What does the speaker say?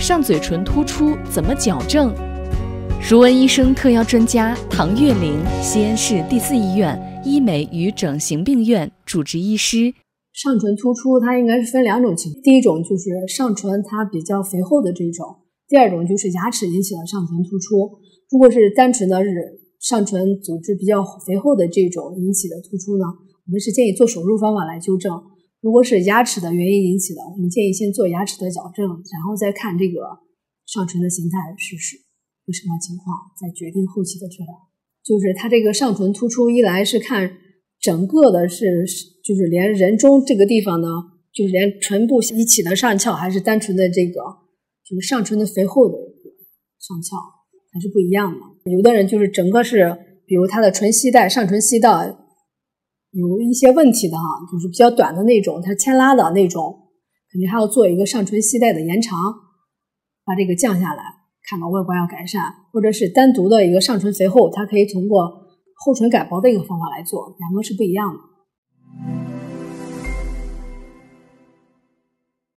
上嘴唇突出怎么矫正？如文医生特邀专家唐月玲，西安市第4医院医美与整形病院主治医师。 上唇突出它应该是分2种情况，第一种就是上唇它比较肥厚的这种，第二种就是牙齿引起的上唇突出。如果是单纯的是上唇组织比较肥厚的这种引起的突出呢，我们是建议做手术方法来纠正。如果是牙齿的原因引起的，我们建议先做牙齿的矫正，然后再看这个上唇的形态是什么情况，再决定后期的治疗。就是它这个上唇突出，一来是看整个的就是连人中这个地方呢，就是连唇部一起的上翘，还是单纯的这个就是上唇的肥厚的上翘，还是不一样的。有的人就是整个是，比如他的唇系带、上唇系带有一些问题的就是比较短的那种，它牵拉的那种，肯定还要做一个上唇系带的延长，把这个降下来，看到外观要改善。或者是单独的一个上唇肥厚，它可以通过厚唇改薄的一个方法来做，2个是不一样的。